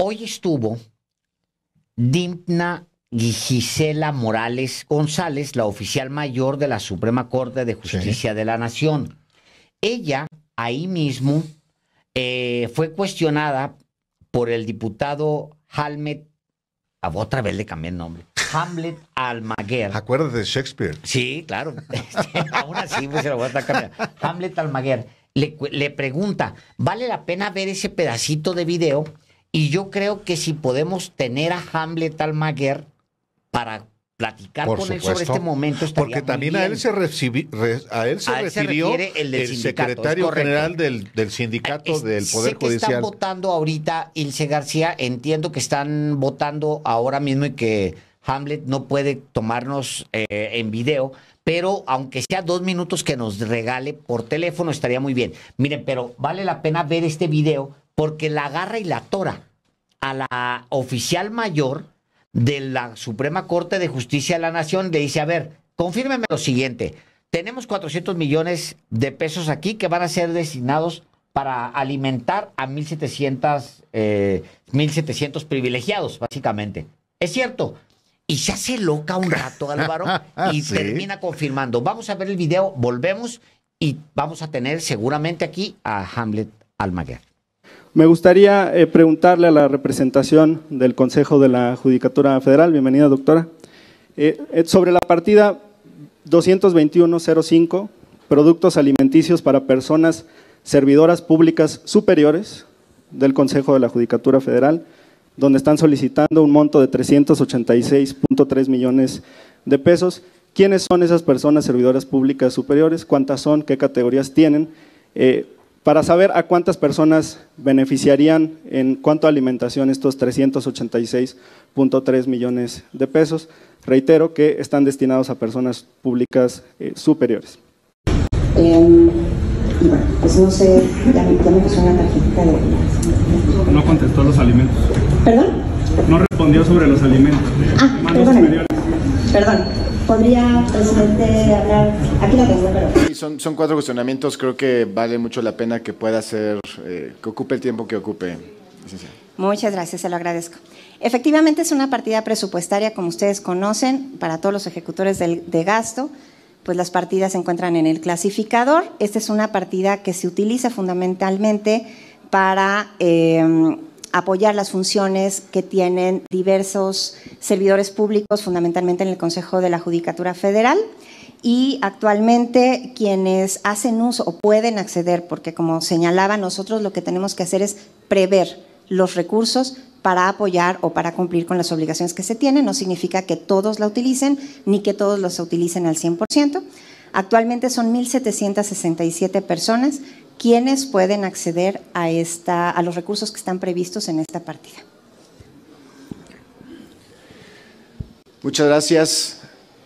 Hoy estuvo Dimna Gisela Morales González, la oficial mayor de la Suprema Corte de Justicia de la Nación. Ella ahí mismo fue cuestionada por el diputado otra vez le cambié el nombre, Hamlet Almaguer. Acuérdate de Shakespeare. Sí, claro. Aún así, pues se lo voy a estar cambiando. Hamlet Almaguer le pregunta, ¿vale la pena ver ese pedacito de video? Y yo creo que si podemos tener a Hamlet Almaguer para platicar Por con supuesto, él sobre este momento, estaría porque también muy a bien. él se refirió el secretario general del sindicato del Poder Sé que Judicial. están votando ahorita, Ilse García, entiendo que están votando ahora mismo y que Hamlet no puede tomarnos en video, pero aunque sea 2 minutos que nos regale por teléfono, estaría muy bien. Miren, pero vale la pena ver este video porque la agarra y la atora a la oficial mayor de la Suprema Corte de Justicia de la Nación. Le dice, a ver, confírmeme lo siguiente, tenemos 400 millones de pesos aquí que van a ser destinados para alimentar a 1,700 privilegiados, básicamente. ¿Es cierto? Y se hace loca un rato, Álvaro, y ¿Sí? termina confirmando. Vamos a ver el video, volvemos y vamos a tener seguramente aquí a Hamlet Almaguer. Me gustaría preguntarle a la representación del Consejo de la Judicatura Federal, bienvenida doctora, sobre la partida 221.05, productos alimenticios para personas servidoras públicas superiores del Consejo de la Judicatura Federal, donde están solicitando un monto de 386.3 millones de pesos. ¿Quiénes son esas personas servidoras públicas superiores? ¿Cuántas son? ¿Qué categorías tienen? Para saber a cuántas personas beneficiarían en cuanto a alimentación estos 386.3 millones de pesos. Reitero que están destinados a personas públicas superiores. Bueno, pues no sé, ya me pasó una tarjetita de... No contestó los alimentos. ¿Perdón? No respondió sobre los alimentos. Perdón. ¿Podría, presidente, hablar? Aquí la tengo, pero... Sí, son 4 cuestionamientos, creo que vale mucho la pena que pueda ser, que ocupe el tiempo que ocupe, licenciada. Muchas gracias, se lo agradezco. Efectivamente es una partida presupuestaria, como ustedes conocen, para todos los ejecutores de gasto, pues las partidas se encuentran en el clasificador. Esta es una partida que se utiliza fundamentalmente para apoyar las funciones que tienen diversos servidores públicos, fundamentalmente en el Consejo de la Judicatura Federal, y actualmente quienes hacen uso o pueden acceder, porque como señalaba, nosotros lo que tenemos que hacer es prever los recursos para apoyar o para cumplir con las obligaciones que se tienen. No significa que todos la utilicen, ni que todos los utilicen al 100%. Actualmente son 1,767 personas quienes pueden acceder a los recursos que están previstos en esta partida. Muchas gracias.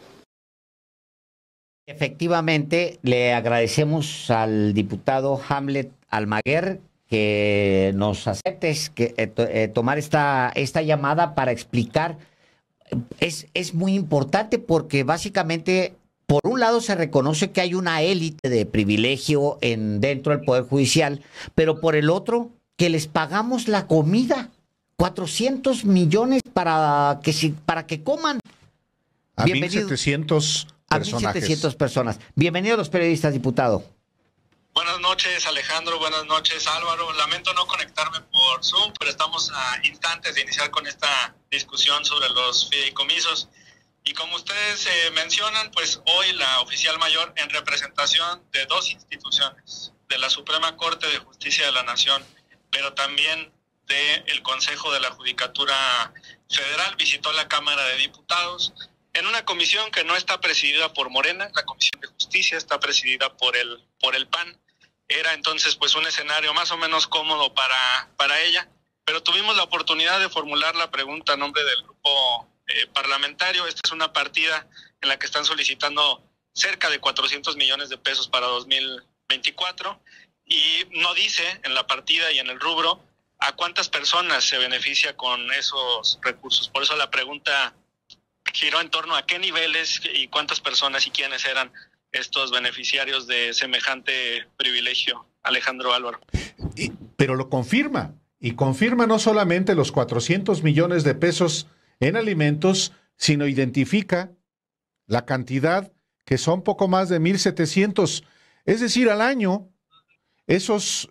Efectivamente, le agradecemos al diputado Hamlet Almaguer que nos aceptes tomar esta llamada para explicar. Es muy importante porque básicamente, por un lado, se reconoce que hay una élite de privilegio dentro del Poder Judicial, pero por el otro, que les pagamos la comida. 400 millones para que coman. A 1,700 personajes. A 1,700 personas. Bienvenidos los periodistas, diputado. Buenas noches, Alejandro. Buenas noches, Álvaro. Lamento no conectarme por Zoom, pero estamos a instantes de iniciar con esta discusión sobre los fideicomisos. Y como ustedes mencionan, pues hoy la oficial mayor, en representación de 2 instituciones, de la Suprema Corte de Justicia de la Nación, pero también del Consejo de la Judicatura Federal, visitó la Cámara de Diputados en una comisión que no está presidida por Morena. La Comisión de Justicia está presidida por el PAN. Era entonces pues un escenario más o menos cómodo para ella, pero tuvimos la oportunidad de formular la pregunta a nombre del grupo parlamentario. Esta es una partida en la que están solicitando cerca de 400 millones de pesos para 2024 y no dice en la partida y en el rubro a cuántas personas se beneficia con esos recursos. Por eso la pregunta giró en torno a qué niveles y cuántas personas y quiénes eran estos beneficiarios de semejante privilegio, Alejandro, Álvaro. Pero lo confirma. y confirma no solamente los 400 millones de pesos en alimentos, sino identifica la cantidad que son poco más de 1,700. Es decir, al año, esos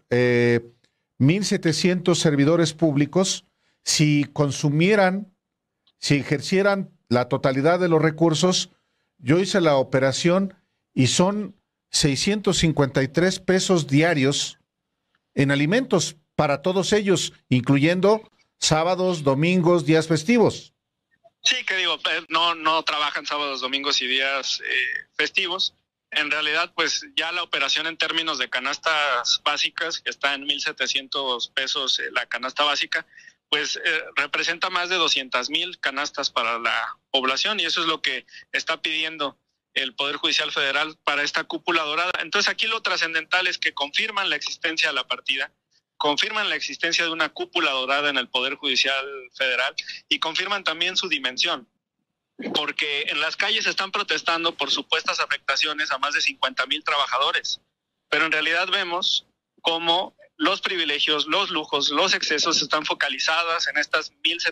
1,700 servidores públicos, si consumieran, si ejercieran la totalidad de los recursos, yo hice la operación y son 653 pesos diarios en alimentos para todos ellos, incluyendo sábados, domingos, días festivos. Sí, que digo, no trabajan sábados, domingos y días festivos. En realidad, pues ya la operación en términos de canastas básicas, que está en 1,700 pesos la canasta básica, pues representa más de 200,000 canastas para la población, y eso es lo que está pidiendo el Poder Judicial Federal para esta cúpula dorada. Entonces aquí lo trascendental es que confirman la existencia de la partida, confirman la existencia de una cúpula dorada en el Poder Judicial Federal y confirman también su dimensión, porque en las calles están protestando por supuestas afectaciones a más de 50,000 trabajadores, pero en realidad vemos cómo los privilegios, los lujos, los excesos están focalizadas en estas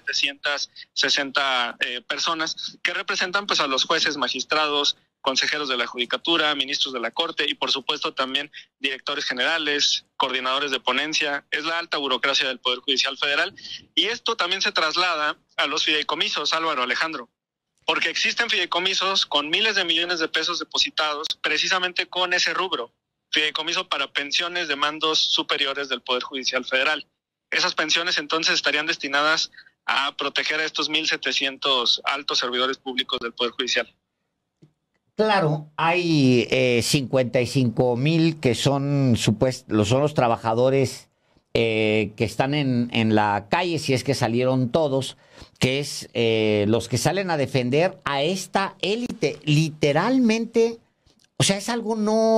1,760 personas que representan pues a los jueces, magistrados, consejeros de la Judicatura, ministros de la Corte y por supuesto también directores generales, coordinadores de ponencia. Es la alta burocracia del Poder Judicial Federal, y esto también se traslada a los fideicomisos, Álvaro, Alejandro, porque existen fideicomisos con miles de millones de pesos depositados precisamente con ese rubro, fideicomiso para pensiones de mandos superiores del Poder Judicial Federal. Esas pensiones entonces estarían destinadas a proteger a estos 1,700 altos servidores públicos del Poder Judicial. Claro, hay 55,000 que son los trabajadores que están en la calle, si es que salieron todos, que es los que salen a defender a esta élite, literalmente. O sea, es algo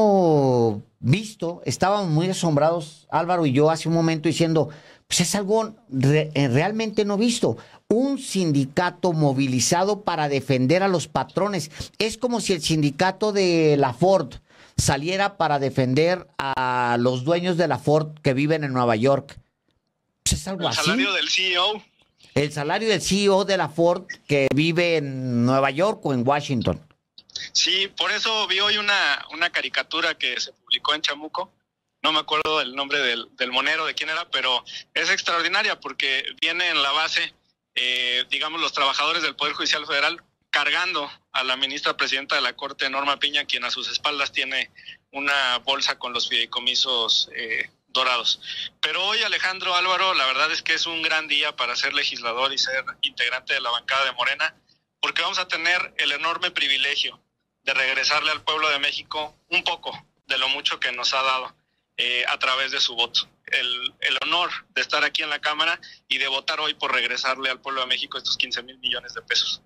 no visto. Estábamos muy asombrados, Álvaro y yo, hace un momento diciendo, pues es algo realmente no visto. Un sindicato movilizado para defender a los patrones. Es como si el sindicato de la Ford saliera para defender a los dueños de la Ford que viven en Nueva York. Pues es algo así. El salario del CEO. El salario del CEO de la Ford que vive en Nueva York o en Washington. Sí, por eso vi hoy una caricatura que se publicó en Chamuco. No me acuerdo el nombre del monero, de quién era, pero es extraordinaria porque viene en la base, digamos, los trabajadores del Poder Judicial Federal cargando a la ministra presidenta de la Corte, Norma Piña, quien a sus espaldas tiene una bolsa con los fideicomisos dorados. Pero hoy, Alejandro, Álvaro, la verdad es que es un gran día para ser legislador y ser integrante de la bancada de Morena, porque vamos a tener el enorme privilegio de regresarle al pueblo de México un poco de lo mucho que nos ha dado a través de su voto. El honor de estar aquí en la Cámara y de votar hoy por regresarle al pueblo de México estos 15,000 millones de pesos.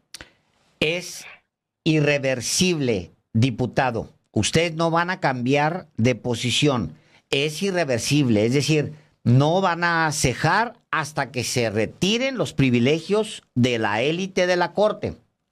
Es irreversible, diputado. Ustedes no van a cambiar de posición. Es irreversible, es decir, no van a cejar hasta que se retiren los privilegios de la élite de la Corte.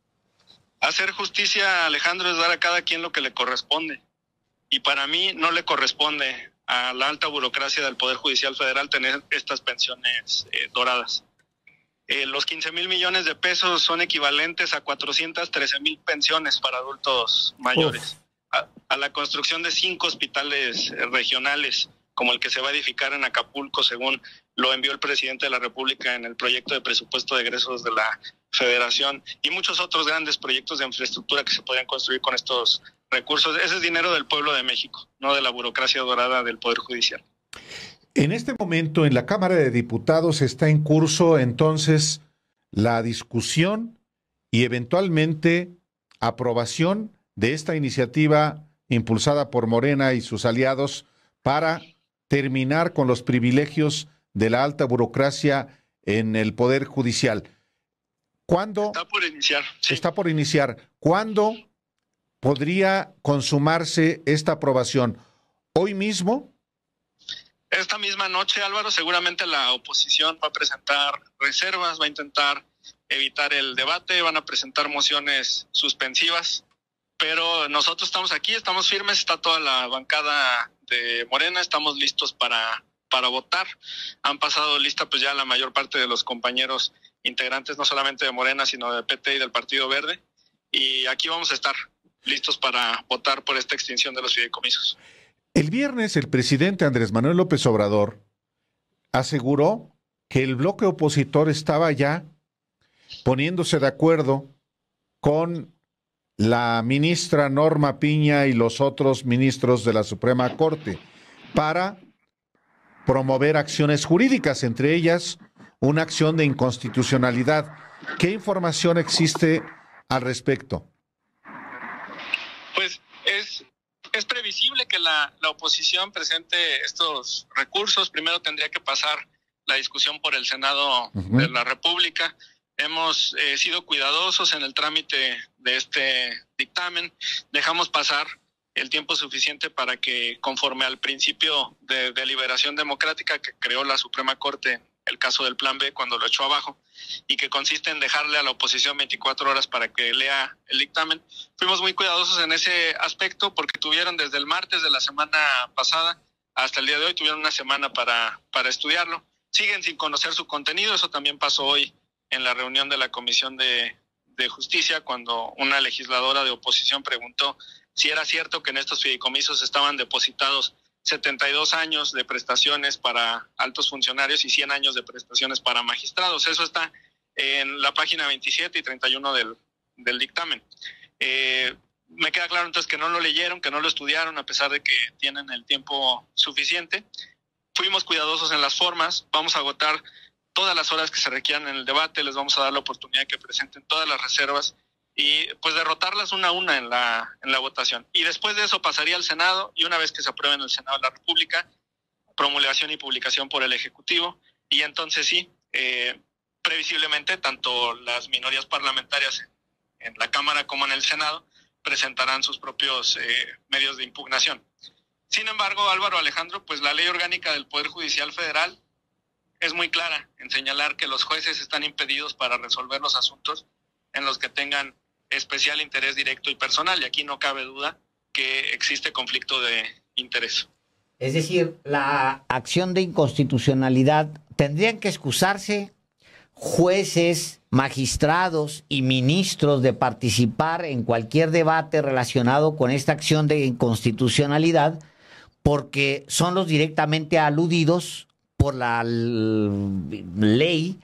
Hacer justicia, Alejandro, es dar a cada quien lo que le corresponde. Y para mí no le corresponde a la alta burocracia del Poder Judicial Federal tener estas pensiones doradas. Los 15,000 millones de pesos son equivalentes a 413,000 pensiones para adultos mayores, a la construcción de 5 hospitales regionales, como el que se va a edificar en Acapulco, según lo envió el presidente de la República en el proyecto de presupuesto de egresos de la Federación, y muchos otros grandes proyectos de infraestructura que se podrían construir con estos recursos. Ese es dinero del pueblo de México, no de la burocracia dorada del Poder Judicial. En este momento, en la Cámara de Diputados está en curso entonces la discusión y eventualmente aprobación de esta iniciativa impulsada por Morena y sus aliados para terminar con los privilegios de la alta burocracia en el Poder Judicial. ¿Cuándo? Está por iniciar. Sí. Está por iniciar. ¿Cuándo podría consumarse esta aprobación? ¿Hoy mismo? Esta misma noche, Álvaro, seguramente la oposición va a presentar reservas, va a intentar evitar el debate, van a presentar mociones suspensivas, pero nosotros estamos aquí, estamos firmes, está toda la bancada de Morena, estamos listos para para votar. Han pasado lista pues ya la mayor parte de los compañeros integrantes, no solamente de Morena, sino de PT y del Partido Verde. Y aquí vamos a estar listos para votar por esta extinción de los fideicomisos. El viernes el presidente Andrés Manuel López Obrador aseguró que el bloque opositor estaba ya poniéndose de acuerdo con la ministra Norma Piña y los otros ministros de la Suprema Corte para promover acciones jurídicas, entre ellas una acción de inconstitucionalidad. ¿Qué información existe al respecto? Pues es previsible que la oposición presente estos recursos. Primero tendría que pasar la discusión por el Senado de la República. Hemos sido cuidadosos en el trámite de este dictamen. Dejamos pasar el tiempo suficiente para que, conforme al principio de deliberación democrática que creó la Suprema Corte, el caso del Plan B cuando lo echó abajo, y que consiste en dejarle a la oposición 24 horas para que lea el dictamen, fuimos muy cuidadosos en ese aspecto porque tuvieron desde el martes de la semana pasada hasta el día de hoy, tuvieron una semana para estudiarlo. Siguen sin conocer su contenido. Eso también pasó hoy en la reunión de la Comisión de Justicia, cuando una legisladora de oposición preguntó si era cierto que en estos fideicomisos estaban depositados 72 años de prestaciones para altos funcionarios y 100 años de prestaciones para magistrados. Eso está en la página 27 y 31 del dictamen. Me queda claro entonces que no lo leyeron, que no lo estudiaron, a pesar de que tienen el tiempo suficiente. Fuimos cuidadosos en las formas, vamos a agotar todas las horas que se requieran en el debate, les vamos a dar la oportunidad de que presenten todas las reservas y pues derrotarlas una a una en la votación. Y después de eso pasaría al Senado, y una vez que se apruebe en el Senado de la República, promulgación y publicación por el Ejecutivo, y entonces sí, previsiblemente tanto las minorías parlamentarias en la Cámara como en el Senado presentarán sus propios medios de impugnación. Sin embargo, Álvaro, Alejandro, pues la Ley Orgánica del Poder Judicial Federal es muy clara en señalar que los jueces están impedidos para resolver los asuntos en los que tengan especial interés directo y personal, y aquí no cabe duda que existe conflicto de interés. Es decir, la acción de inconstitucionalidad, ¿tendrían que excusarse jueces, magistrados y ministros de participar en cualquier debate relacionado con esta acción de inconstitucionalidad porque son los directamente aludidos por la ley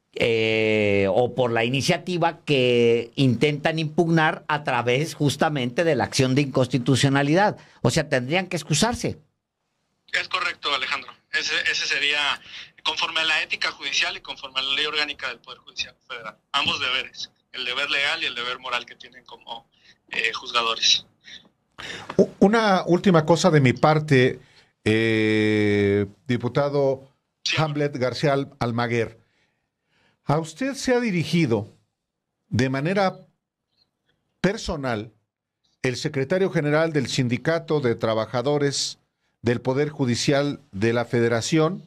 o por la iniciativa que intentan impugnar a través justamente de la acción de inconstitucionalidad? O sea, tendrían que excusarse. Es correcto, Alejandro. Ese sería conforme a la ética judicial y conforme a la Ley Orgánica del Poder Judicial Federal. Ambos deberes, el deber legal y el deber moral que tienen como juzgadores. Una última cosa de mi parte, diputado Hamlet García Almaguer. A usted se ha dirigido de manera personal el secretario general del Sindicato de Trabajadores del Poder Judicial de la Federación,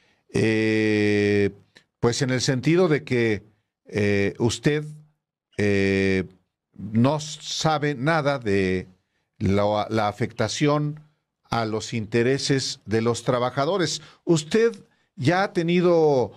pues en el sentido de que usted no sabe nada de la afectación a los intereses de los trabajadores. ¿Usted ya ha tenido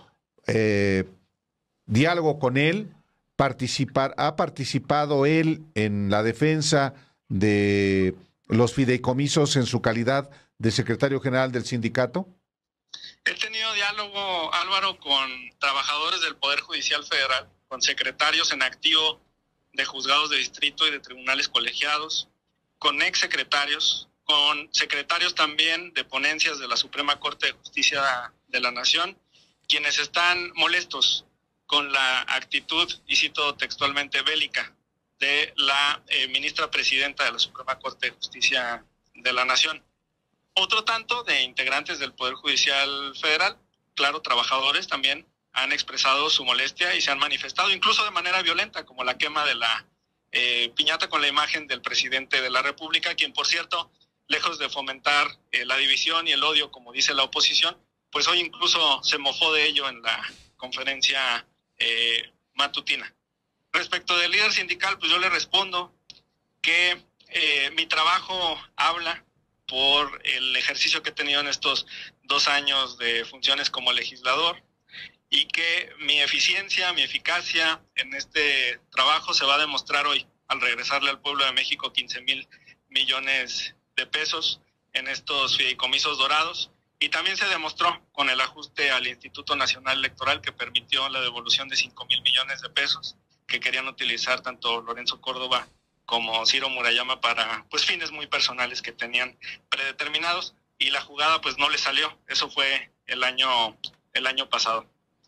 diálogo con él? ¿Ha participado él en la defensa de los fideicomisos en su calidad de secretario general del sindicato? He tenido diálogo, Álvaro, con trabajadores del Poder Judicial Federal, con secretarios en activo de juzgados de distrito y de tribunales colegiados, con exsecretarios, con secretarios también de ponencias de la Suprema Corte de Justicia de la Nación, quienes están molestos con la actitud, y cito textualmente, bélica de la ministra presidenta de la Suprema Corte de Justicia de la Nación. Otro tanto de integrantes del Poder Judicial Federal, claro, trabajadores también, han expresado su molestia y se han manifestado incluso de manera violenta, como la quema de la piñata con la imagen del presidente de la República, quien, por cierto, lejos de fomentar la división y el odio, como dice la oposición, pues hoy incluso se mofó de ello en la conferencia matutina. Respecto del líder sindical, pues yo le respondo que mi trabajo habla por el ejercicio que he tenido en estos 2 años de funciones como legislador y que mi eficiencia, mi eficacia en este trabajo se va a demostrar hoy al regresarle al pueblo de México 15,000 millones de pesos en estos fideicomisos dorados. Y también se demostró con el ajuste al Instituto Nacional Electoral que permitió la devolución de 5,000 millones de pesos que querían utilizar tanto Lorenzo Córdoba como Ciro Murayama para pues fines muy personales que tenían predeterminados, y la jugada pues no le salió. Eso fue el año pasado.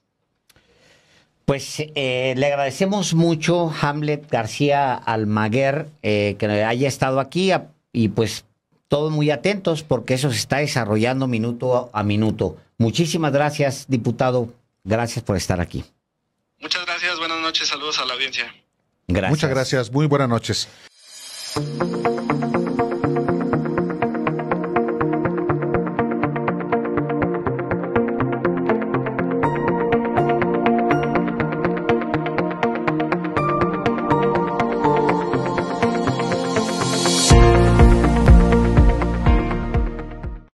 Pues le agradecemos mucho, Hamlet García Almaguer, que haya estado aquí y pues todos muy atentos porque eso se está desarrollando minuto a minuto. Muchísimas gracias, diputado. Gracias por estar aquí. Muchas gracias, buenas noches, saludos a la audiencia. Gracias. Muchas gracias, muy buenas noches.